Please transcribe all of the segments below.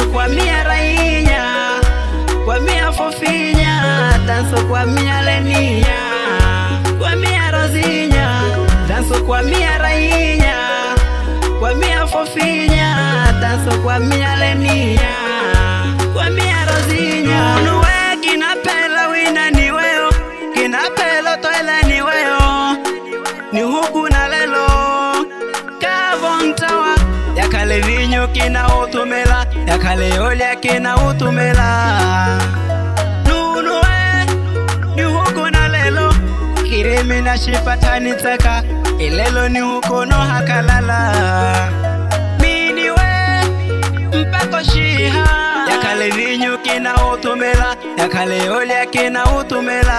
danço com a minha rainha, com a minha fofinha, danço com a minha Leninha, com a minha Rosinha, danço com a minha rainha, com a minha fofinha, danço com a minha Leninha, com a minha Rosinha. Não é que na pela wina ni weo, que na pela toila ni weo, ni huku na lelo, kavontawa, yakale vinyo kina utumela, yakale olya kina utumela. Nunu ni huku na lelo, kiremi na shipatani taka, ilelo ni huku no hakalala. Mini mpako shiha, yakale vinyo kina utumela, yakale olya kina utumela.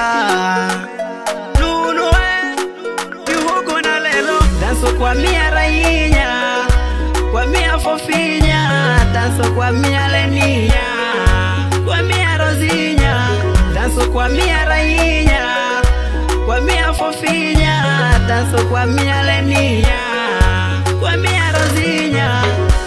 Nunu ni huku na lelo, danço com a minha rainha, com a minha fofinha, danço com a minha Leninha, com a minha Rosinha, danço com a minha rainha, com a minha fofinha, danço com a minha Leninha, com a minha Rosinha.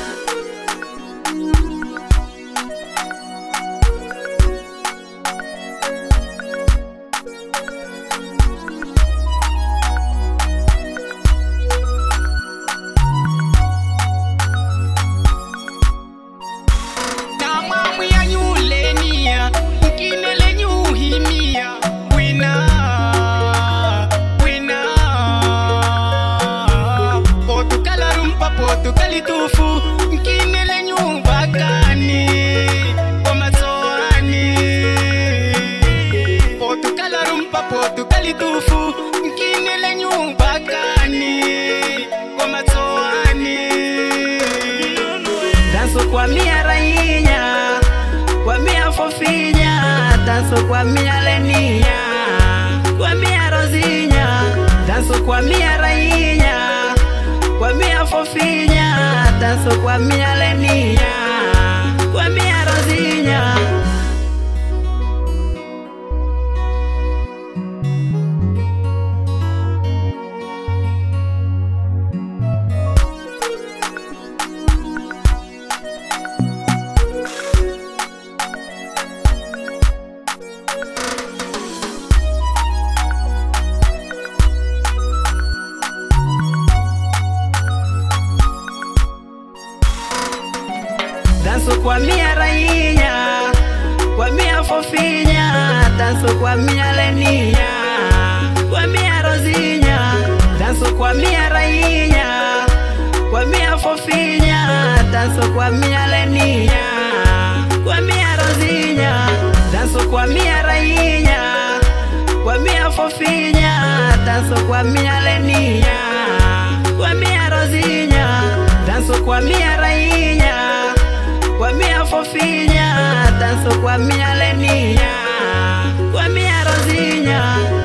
Tufu mkinele nyumba gani omazoani Portugal rumpa Portugal tufu mkinele nyumba gani omazoani. Danço com a minha rainha, com a minha fofinha, danço com a minha Leninha, com a minha Rosinha, danço com a minha rainha, com a minha fofinha, danço com a minha Leninha, com a minha Rosinha. Danço com a minha rainha, com a minha fofinha, danço com a minha Leninha, com a minha Rosinha, danço com a minha rainha, com a minha fofinha, danço com a minha Leninha, com a minha Rosinha, danço com a minha rainha, com a minha fofinha, danço com a minha Leninha, com a minha Rosinha, danço com a minha rainha, com a minha fofinha, danço com a minha Leninha, com a minha Rosinha.